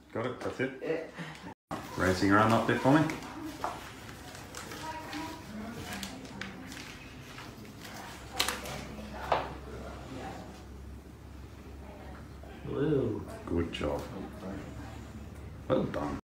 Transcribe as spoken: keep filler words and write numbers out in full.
Got it, that's it. Yeah. Raising your arm up there for me. Blue. Good job. Well done.